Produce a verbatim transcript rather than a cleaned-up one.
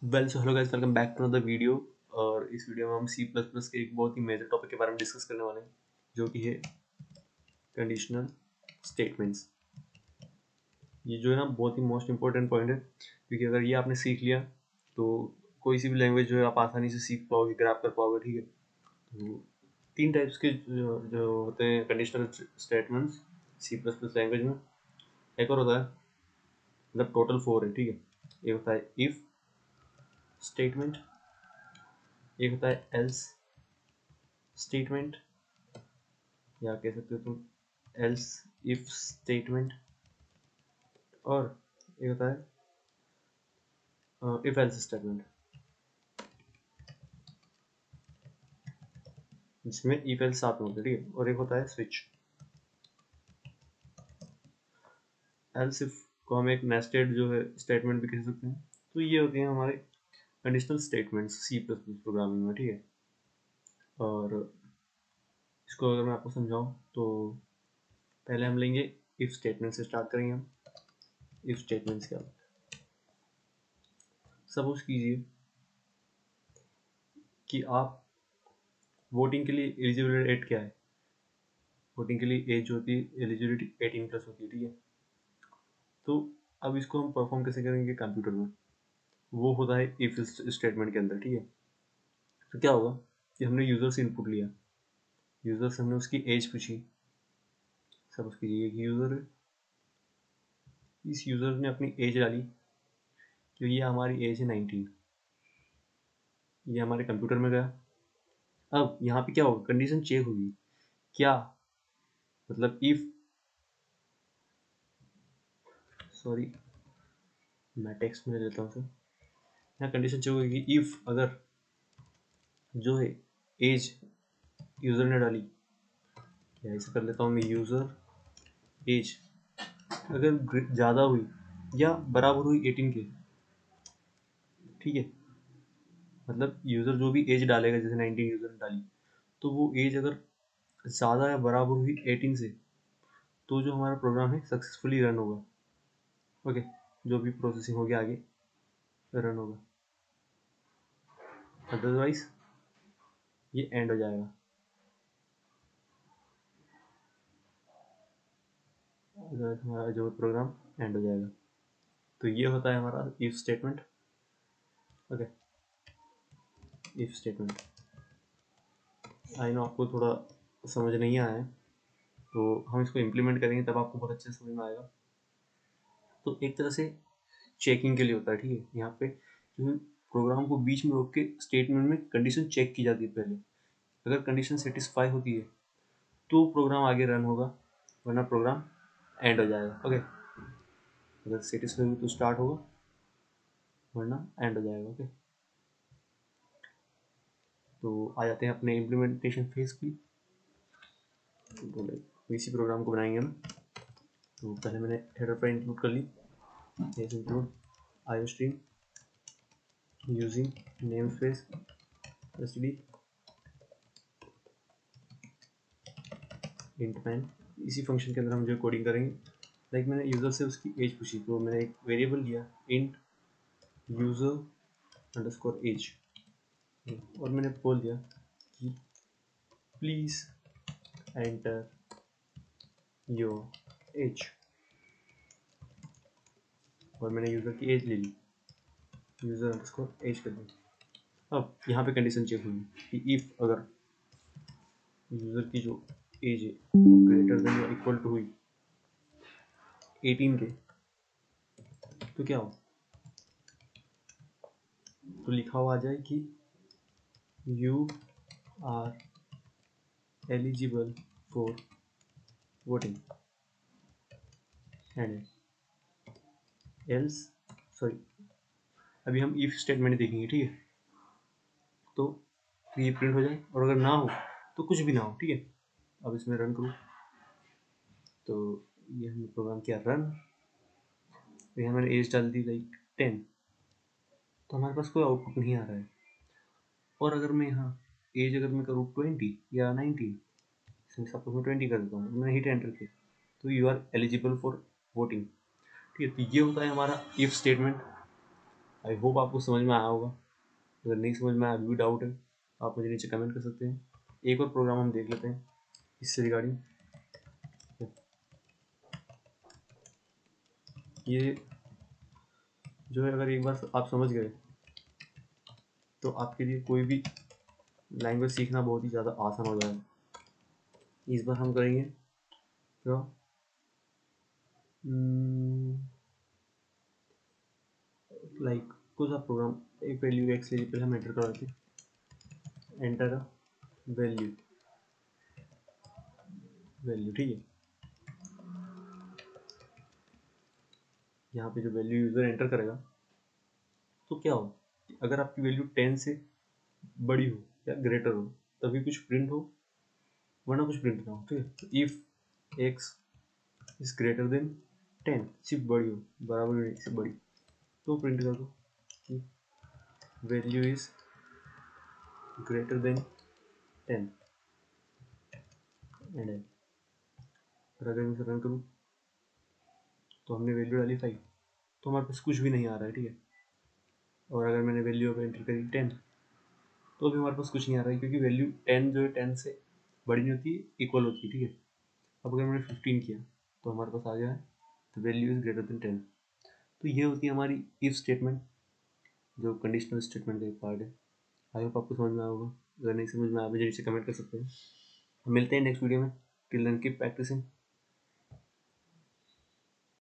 Well so hello guys, welcome back to another video. और इस video में हम सी प्लस प्लस के एक बहुत ही मेजर टॉपिक के बारे में डिस्कस करने वाले हैं, जो कि है कंडीशनल स्टेटमेंट्स। ये जो है ना बहुत ही मोस्ट इंपॉर्टेंट पॉइंट है, क्योंकि अगर ये आपने सीख लिया तो कोई सी भी लैंग्वेज जो है आप आसानी से सीख पाओगे, ग्रैब कर पाओगे। ठीक है, तो तीन टाइप्स के जो, जो होते हैं conditional statements C plus plus language में। एक और होता है, मतलब टोटल फोर है। ठीक है, एक होता है इफ स्टेटमेंट, एक होता है एल्स स्टेटमेंट, या कह सकते हो तुम एल्स इफ स्टेटमेंट, और एक होता है इफ एल्स स्टेटमेंट, जिसमें इफ एल्स साथ में होते हैं। ठीक है, और एक होता है स्विच। एल्स इफ को हम एक नेस्टेड जो है स्टेटमेंट भी कह सकते हैं। तो ये होती हैं हमारे conditional statements C plus plus programming में। ठीक है, और इसको अगर मैं आपको समझाऊं तो पहले हम लेंगे इफ स्टेटमेंट से स्टार्ट करेंगे। हम इफ स्टेटमेंट्स क्या होता है, सपोज कीजिए कि आप वोटिंग के लिए एलिजिबल एट क्या है, वोटिंग के लिए एज होती है एलिजिबिलिटी एटीन प्लस होती है। ठीक है, तो अब इसको हम परफॉर्म कैसे करेंगे कंप्यूटर में, वो होता है इफ स्टेटमेंट के अंदर। ठीक है, तो क्या होगा कि हमने यूज़र से इनपुट लिया, यूज़र से हमने उसकी एज पूछी। सपोज कीजिए एक यूज़र है, इस यूज़र ने अपनी एज डाली कि ये हमारी एज है नाइनटीन। ये हमारे कंप्यूटर में गया। अब यहाँ पे क्या होगा, कंडीशन चेक होगी। क्या मतलब इफ, सॉरी मैं टेक्स्ट में ले लेता हूँ। यहाँ कंडीशन चेक होगी कि इफ अगर जो है एज यूज़र ने डाली, या ऐसे कर लेता हूँ मैं, यूज़र एज अगर ज़्यादा हुई या बराबर हुई एटीन के। ठीक है, मतलब यूज़र जो भी एज डालेगा, जैसे नाइनटीन यूज़र ने डाली, तो वो एज अगर ज़्यादा या बराबर हुई एटीन से, तो जो हमारा प्रोग्राम है सक्सेसफुली रन होगा। ओके, जो भी प्रोसेसिंग होगी आगे रन होगा, अदरवाइज ये एंड हो जाएगा। अदरवाइज हमारा जो प्रोग्राम एंड हो जाएगा। तो ये होता है हमारा if statement. Okay, if statement I know आपको थोड़ा समझ नहीं आया है, तो हम इसको इम्प्लीमेंट करेंगे तब आपको बहुत अच्छे से समझ में आएगा। तो एक तरह से चेकिंग के लिए होता है। ठीक है, यहाँ पे जो प्रोग्राम को बीच में रोक के स्टेटमेंट में कंडीशन चेक की जाती है पहले। अगर कंडीशन सेटिस्फाई होती है तो प्रोग्राम आगे रन होगा, वरना प्रोग्राम एंड हो जाएगा। ओके, अगर सेटिस्फाई हुई तो स्टार्ट होगा, वरना एंड हो जाएगा। ओके, तो आ जाते हैं अपने इम्प्लीमेंटेशन फेज की। तो इसी प्रोग्राम को बनाएंगे हम। तो पहले मैंने हेडर फाइल इंक्लूड कर ली, जैसे include iostream using namespace std int main. इसी फंक्शन के अंदर हम जो कोडिंग करेंगे, लाइक मैंने यूज़र से उसकी एज पूछी, तो मैंने एक वेरिएबल लिया इंट यूज़र अंडरस्कोर एज, और मैंने बोल दिया कि प्लीज़ एंटर योर एज, और मैंने यूज़र की एज ले ली, यूज़र अंडरस्कोर एज कर दी। अब यहाँ पे कंडीशन चेक हुई कि इफ़ अगर यूज़र की जो एज है वो ग्रेटर देन या इक्वल टू हुई एटीन के, तो क्या हो, तो लिखा हुआ आ जाए कि you are eligible for voting and else, sorry अभी हम इफ स्टेटमेंट देखेंगे। ठीक है, तो ये प्रिंट हो जाए, और अगर ना हो तो कुछ भी ना हो। ठीक है, अब इसमें रन करूँ तो ये हमने प्रोग्राम किया रन, तो यहाँ मैंने एज डाल दी लाइक टेन, तो हमारे पास कोई आउटपुट नहीं आ रहा है। और अगर मैं यहाँ एज अगर मैं करूँ ट्वेंटी या नाइनटीन, सपोज मैं ट्वेंटी कर देता हूँ, मैंने हिट एंटर किया, तो you are eligible for voting. ठीक है, तो ये होता है हमारा इफ स्टेटमेंट। आई होप आपको समझ में आया होगा। अगर नहीं समझ में आया, अभी भी डाउट है, आप मुझे नीचे कमेंट कर सकते हैं। एक और प्रोग्राम हम देख लेते हैं इससे रिगार्डिंग। ये जो है, अगर एक बार आप समझ गए तो आपके लिए कोई भी लैंग्वेज सीखना बहुत ही ज़्यादा आसान हो जाएगा। इस बार हम करेंगे तो लाइक कुछ आप प्रोग्राम, एक वैल्यू एक्स ले पहले हम एंटर करवाते हैं। एंटर वैल्यू वैल्यू ठीक है। यहाँ पे जो वैल्यू यूज़र एंटर करेगा तो क्या हो, अगर आपकी वैल्यू टेन से बड़ी हो या ग्रेटर हो तभी कुछ प्रिंट हो, वरना कुछ प्रिंट ना हो। ठीक है, तो if x is greater than ten, सिर्फ बड़ी हो, बराबर नहीं से बड़ी, तो प्रिंट कर दो कि value is greater than ten and अगर मैं रन करूँ तो हमने वैल्यू डाली फाइव, तो हमारे पास कुछ भी नहीं आ रहा है। ठीक है, और अगर मैंने वैल्यू अब एंटर करी टेन तो भी हमारे पास कुछ नहीं आ रहा है, क्योंकि वैल्यू टेन जो है टेन से बड़ी नहीं होती, इक्वल होती है। ठीक है, अब अगर मैंने फिफ्टीन किया तो हमारे पास आ गया है तो value is greater than ten. तो ये होती है हमारी इफ स्टेटमेंट, जो कंडीशनल स्टेटमेंट का एक पार्ट है। आई होप आपको समझ में आया होगा। अगर नहीं समझ में आया मुझे नीचे कमेंट कर सकते हैं। मिलते हैं नेक्स्ट वीडियो में। Till then keep practising.